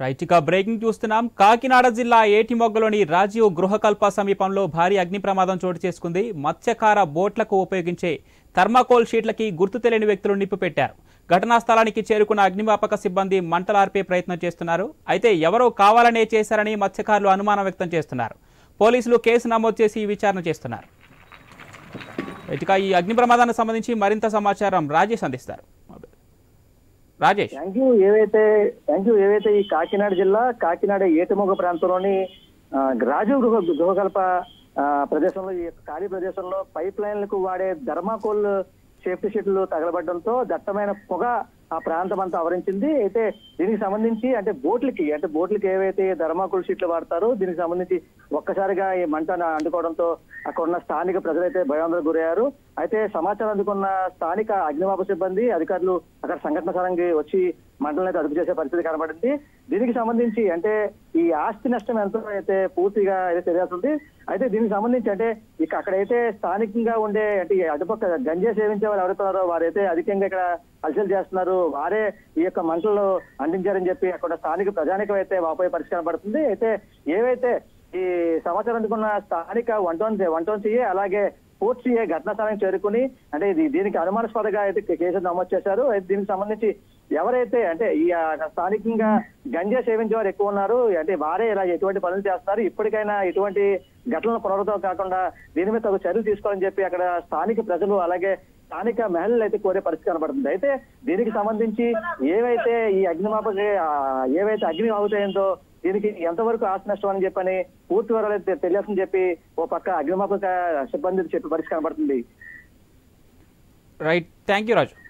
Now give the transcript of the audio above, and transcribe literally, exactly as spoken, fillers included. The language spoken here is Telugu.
రైట్ ఇక బ్రేకింగ్ చూస్తున్నాం. కాకినాడ జిల్లా ఏటిమొగ్గలోని రాజీవ్ గృహకల్ప సమీపంలో భారీ అగ్ని ప్రమాదం చోటు చేసుకుంది. మత్స్యకార బోట్లకు ఉపయోగించే థర్మాకోల్ షీట్లకి గుర్తు తెలియని వ్యక్తులు నిప్పు పెట్టారు. ఘటనా స్థలానికి చేరుకున్న అగ్నిమాపక సిబ్బంది మంటలార్పే ప్రయత్నం చేస్తున్నారు. అయితే ఎవరో కావాలనే చేశారని మత్స్యకారులు అనుమానం వ్యక్తం చేస్తున్నారు. పోలీసులు కేసు నమోదు చేసి విచారణ చేస్తున్నారు. ఇక ఈ అగ్ని ప్రమాదానికి సంబంధించి మరింత సమాచారం రాజేష్ అందిస్తారు. రాజేష్ థ్యాంక్ యూ ఏవైతే థ్యాంక్ యూ ఏవైతే ఈ కాకినాడ జిల్లా కాకినాడ ఏటిమొగ ప్రాంతంలోని రాజీవ్ గృహ గృహకల్ప ప్రదేశంలో ఈ ఖాళీ ప్రదేశంలో పైప్ లైన్లకు వాడే థర్మాకోల్ సేఫ్టీ షీట్లు తగలబడడంతో దట్టమైన పొగ ఆ ప్రాంతం అంతా ఆవరించింది. అయితే దీనికి సంబంధించి అంటే బోట్లకి అంటే బోట్లకి ఏవైతే థర్మాకోల్ షీట్లు వాడతారో దీనికి సంబంధించి ఒక్కసారిగా ఈ మంట అంటుకోవడంతో అక్కడ ఉన్న స్థానిక ప్రజలైతే భయాందోళనకు గురయ్యారు. అయితే సమాచారం అందుకున్న స్థానిక అగ్నిమాపక సిబ్బంది అధికారులు అక్కడ సంఘటన స్థలానికి వచ్చి మంటలను అయితే అదుపు చేసే పరిస్థితి కనబడింది. దీనికి సంబంధించి అంటే ఈ ఆస్తి నష్టం ఎంతో అయితే పూర్తిగా అయితే తెలియాల్సింది. అయితే దీనికి సంబంధించి అంటే ఇక అక్కడైతే స్థానికంగా ఉండే అంటే అటుపక్క గంజా సేవించే వారు ఎవరైతున్నారో వారైతే అధికంగా ఇక్కడ హల్చల్ చేస్తున్నారు, వారే ఈ యొక్క మంటలు అందించారని చెప్పి అక్కడ స్థానిక ప్రజానికం అయితే వాపోయే పరిస్థితి కనబడుతుంది. అయితే ఏవైతే ఈ సమాచారం అందుకున్న స్థానిక one town one town CI అలాగే ఫోర్త్ సిఏ ఘటనా స్థలానికి చేరుకుని అంటే ఇది దీనికి అనుమానాస్పదంగా అయితే కేసు నమోదు చేశారు. అయితే దీనికి సంబంధించి ఎవరైతే అంటే ఈ స్థానికంగా గంజా సేవించే వారు ఎక్కువ ఉన్నారు, అంటే వారే ఇలా ఎటువంటి పనులు చేస్తున్నారు, ఇప్పటికైనా ఎటువంటి ఘటనలు పునరావృతం కాకుండా దీని మీద తగు చర్యలు తీసుకోవాలని చెప్పి అక్కడ స్థానిక ప్రజలు అలాగే స్థానిక మహిళలు అయితే కోరే పరిస్థితి కనబడుతుంది. అయితే దీనికి సంబంధించి ఏవైతే ఈ అగ్నిమాపక ఏవైతే అగ్ని అవుతాయంతో దీనికి ఎంతవరకు ఆస్తి నష్టం అని చెప్పని పూర్తి వివరాలు అయితే తెలియాల్సిందని చెప్పి ఓ పక్క అగ్నిమాపక సిబ్బంది చెప్పే పరిస్థితి కనబడుతుంది. Right, thank you Raju.